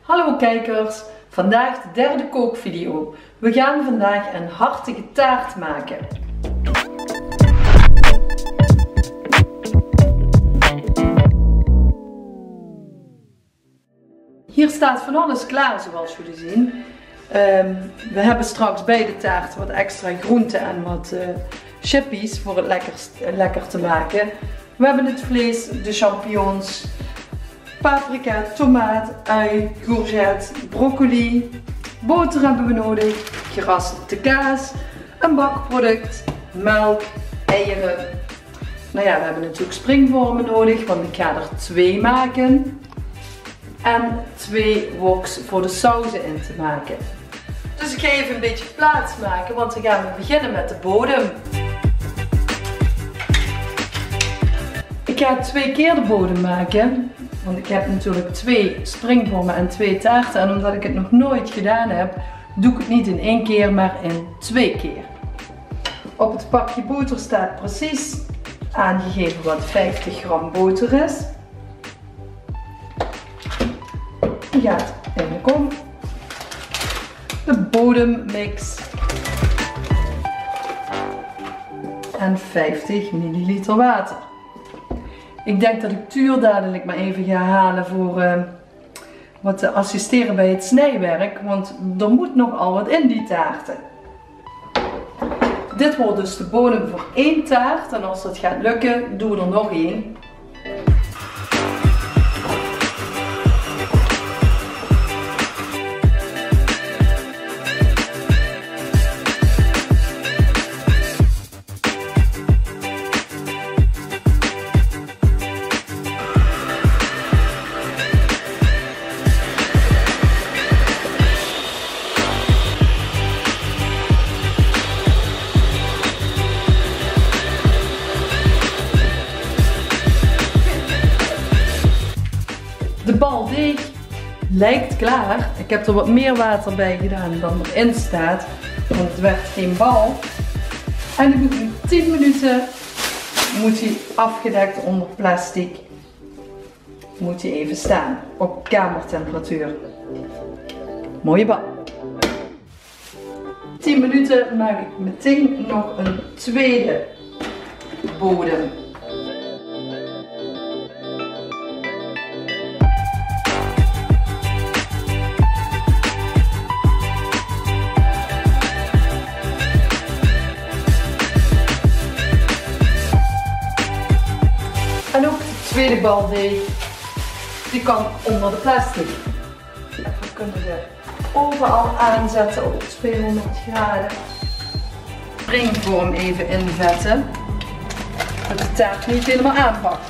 Hallo kijkers, vandaag de derde kookvideo. We gaan vandaag een hartige taart maken. Hier staat van alles klaar zoals jullie zien. We hebben straks bij de taart wat extra groenten en wat chippies voor het lekker te maken. We hebben het vlees, de champignons, paprika, tomaat, ui, courgette, broccoli, boter hebben we nodig, geraspte kaas, een bakproduct, melk, eieren. Nou ja, we hebben natuurlijk springvormen nodig, want ik ga er 2 maken. En 2 woks voor de sauzen in te maken. Dus ik ga even een beetje plaats maken, want dan gaan we beginnen met de bodem. Ik ga 2 keer de bodem maken. Want ik heb natuurlijk 2 springvormen en 2 taarten. En omdat ik het nog nooit gedaan heb, doe ik het niet in 1 keer, maar in 2 keer. Op het pakje boter staat precies aangegeven wat 50 gram boter is. Die gaat in de kom. De bodemmix. En 50 milliliter water. Ik denk dat ik Tuur dadelijk maar even ga halen voor wat te assisteren bij het snijwerk. Want er moet nogal wat in die taarten. Dit wordt dus de bodem voor 1 taart. En als dat gaat lukken, doen we er nog 1. De baldeeg lijkt klaar. Ik heb er wat meer water bij gedaan dan erin staat, want het werd geen bal. En dan moet hij 10 minuten moet hij afgedekt onder plastic. Moet hij even staan op kamertemperatuur. Mooie bal. 10 minuten maak ik meteen nog een tweede bodem. En ook de tweede baldeeg, die kan onder de plastic. We kunnen ze overal aanzetten op 200 graden. Springvorm even invetten, dat de taart niet helemaal aanpakt.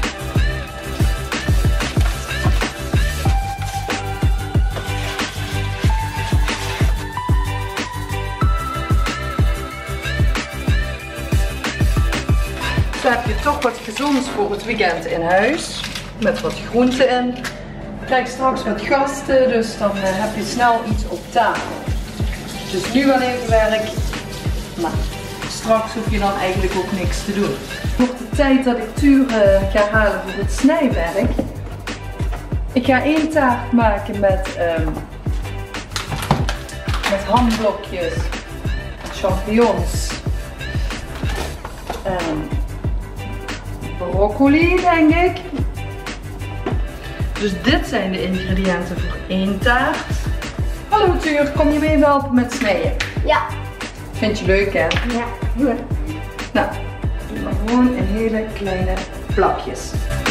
Dan heb je toch wat gezonds voor het weekend in huis. Met wat groenten in. Je krijgt straks wat gasten, dus dan heb je snel iets op tafel. Dus nu wel even werk, maar straks hoef je dan eigenlijk ook niks te doen. Wordt de tijd dat ik Tuur ga halen voor het snijwerk. Ik ga 1 taart maken met hamblokjes, champignons en broccoli, denk ik. Dus dit zijn de ingrediënten voor 1 taart. Hallo Tuur, kom je me even helpen met snijden? Ja. Vind je leuk, hè? Ja. Nou, doe maar gewoon in hele kleine plakjes.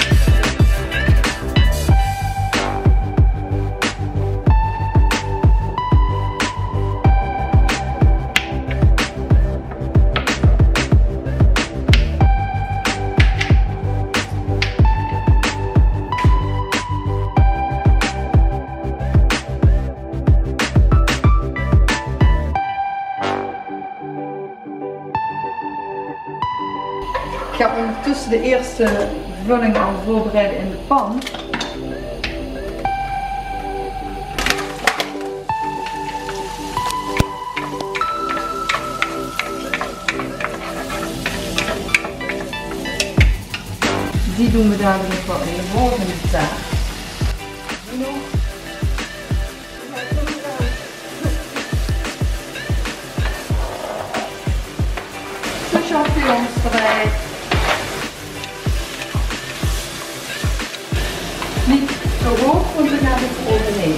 Ik ga ondertussen de eerste vulling al voorbereiden in de pan. Die doen we dadelijk wel in de volgende taart. Nu nog champignons erbij. Niet zo hoog, want dan gaat het overheen.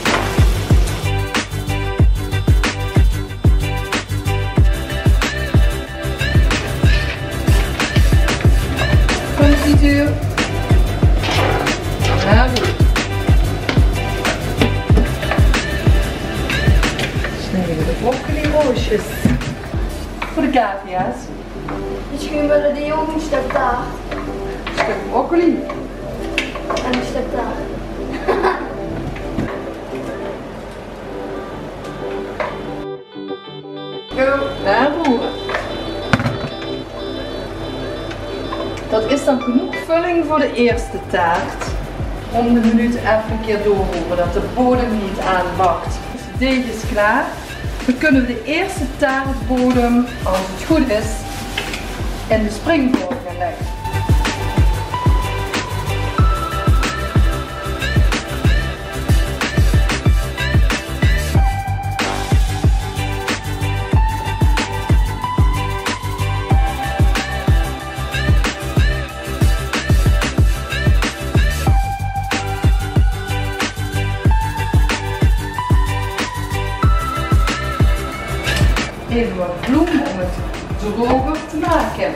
Confituur. Nou goed. Snijden we de broccoli roosjes. Voor de cavia's. Misschien willen die ook een stuk taart. Een stuk broccoli. En een stuk taart. Go naar roeren. Dat is dan genoeg vulling voor de eerste taart. Om de minuut even een keer doorroeren, dat de bodem niet aanbakt. Dus het deeg is klaar. Dan kunnen we de eerste taartbodem, als het goed is, in de springvorm gaan leggen. Even wat bloem om het droger te maken.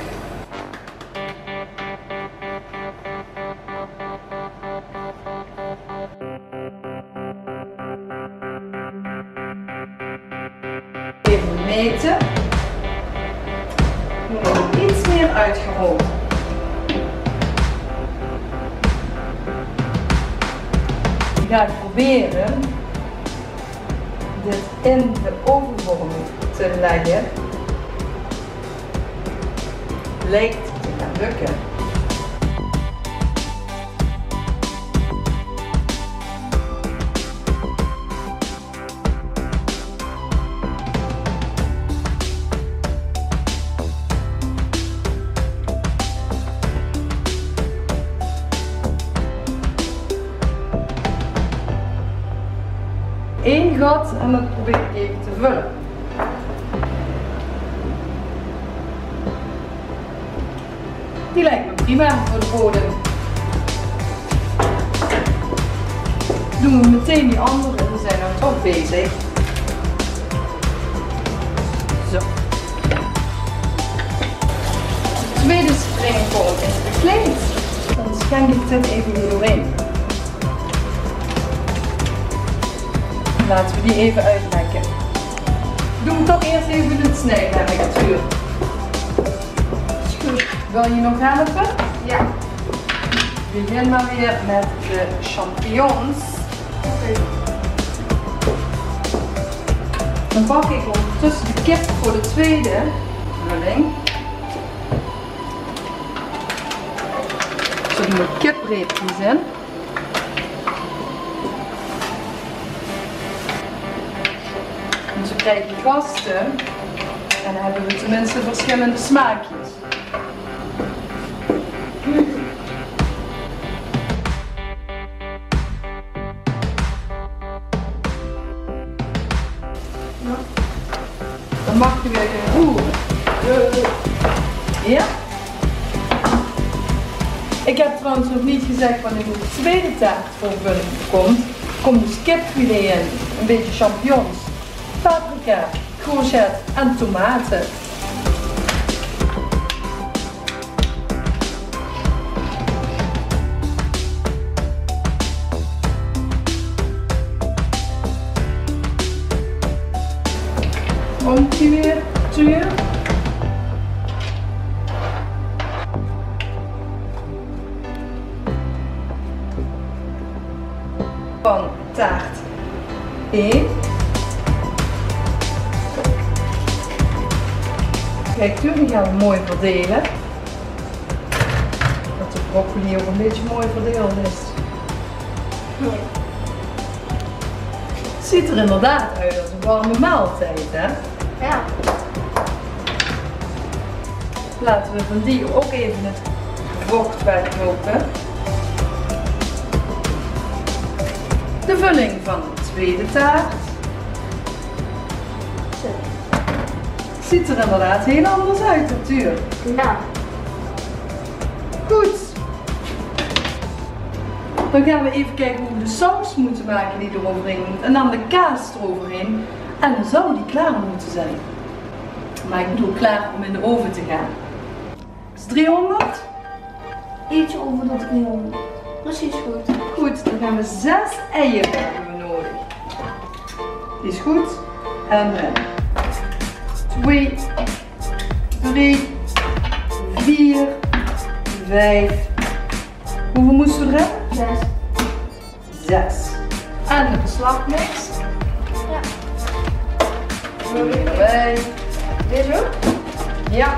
Even meten. Nog iets meer uitgerold. Ik ga proberen dit in de ovenvorm te leggen. Lijkt te gaan lukken. Eén gat en dat probeer ik even te vullen. Die lijkt me prima voor de bodem. Doen we meteen die andere, we zijn nou toch bezig. Zo. De tweede springvorm is gekleed. Dan schenk ik dit even hier doorheen. Laten we die even uitlekken. Doen we toch eerst even het snijwerk natuurlijk. Wil je nog helpen? Ja. Begin maar weer met de champignons. Dan pak ik ondertussen de kip voor de tweede vulling. Zo doen we kipreepjes in. En zo krijgen de gasten en dan hebben we tenminste verschillende smaakjes. Dan mag je weer gaan roeren. Ja? Ik heb trouwens nog niet gezegd wanneer de tweede taartvulling komt. Komt dus kipfilet in, een beetje champignons, paprika, courgette en tomaten. Komt die weer terug. Van taart 1. Kijk, die gaan we mooi verdelen. Dat de broccoli ook een beetje mooi verdeeld is. Het ziet er inderdaad uit als een warme maaltijd, hè? Ja. Laten we van die ook even het vocht weglopen. De vulling van de tweede taart. Ziet er inderdaad heel anders uit natuurlijk. Ja. Goed. Dan gaan we even kijken hoe we de saus moeten maken die eroverheen moet. En dan de kaas eroverheen. En dan zou die klaar moeten zijn. Maar ik bedoel klaar om in de oven te gaan. Is 300? Ietsje over de 300. Precies goed. Goed, dan gaan we 6 eieren hebben we nodig. Die is goed. En 2, 3, 4, 5. Hoeveel moesten we er hebben? 6. En de beslagmix. Ja. Erbij. Deze ook? Ja.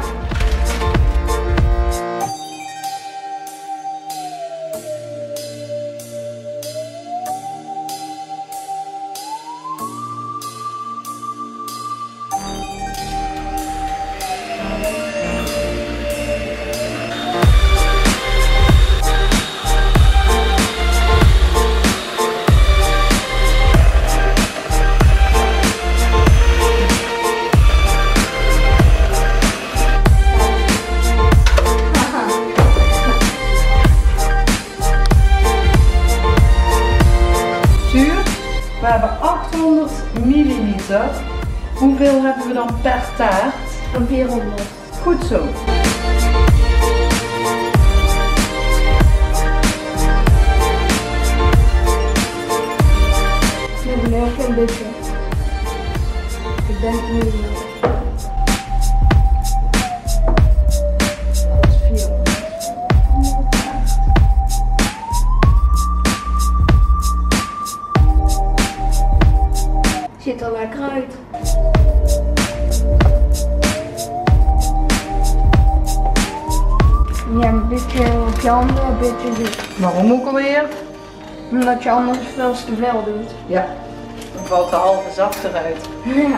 We hebben 800 milliliter. Hoeveel hebben we dan per taart? Van 400. Goed zo. Met melk en beetje. Ik denk nu meer. Dat is 400. Ziet er lekker uit. Ja, een beetje op je handen, een beetje dit. Waarom ook alweer? Omdat je anders veel te veel doet. Ja, dan valt de halve zacht eruit. Ja.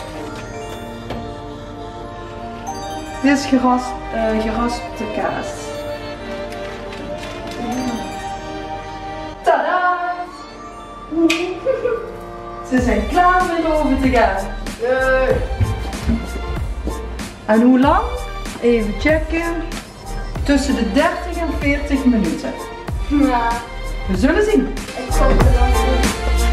Dit is geraspte kaas. Tadaa! Ze zijn klaar om in de oven te gaan. Yay. En hoe lang? Even checken. Tussen de 30 en 40 minuten. Ja. We zullen zien. Ik hoop het dan goed.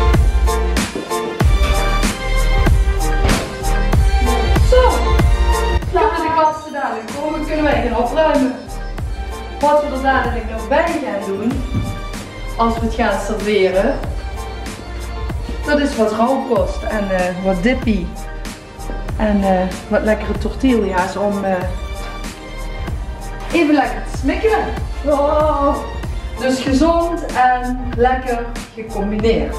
Zo! Kunnen de gasten dadelijk komen, kunnen wij gaan opruimen. Wat we er dadelijk nog bij gaan doen, als we het gaan serveren, dat is wat rauwkost en wat dippie. En wat lekkere tortilla's om even lekker te smikkelen. Wow. Dus gezond en lekker gecombineerd.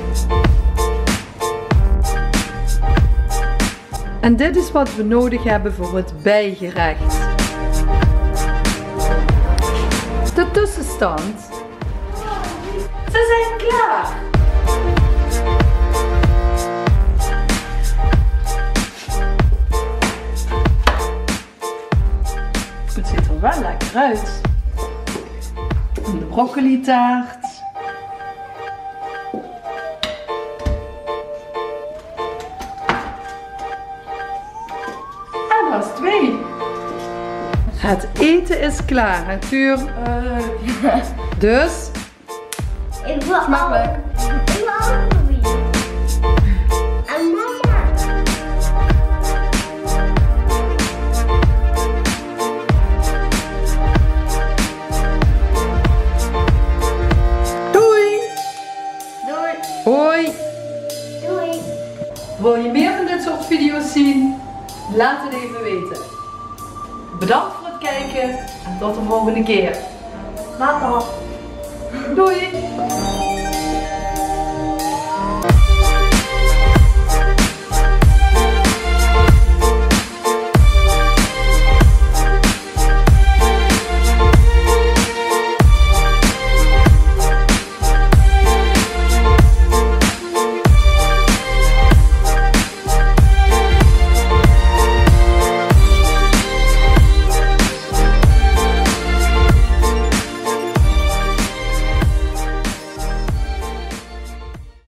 En dit is wat we nodig hebben voor het bijgerecht. De tussenstand. Ze zijn klaar. Het ziet er wel lekker uit. En de broccoli taart. En dat is 2. Het eten is klaar, natuurlijk. Dus, Ik wil smakelijk. Ik wil ook proberen. En mama. Doei! Doei. Hoi! Doei. Wil je meer van dit soort video's zien? Laat het even weten. Bedankt voor het kijken en tot de volgende keer. Papa. Doei!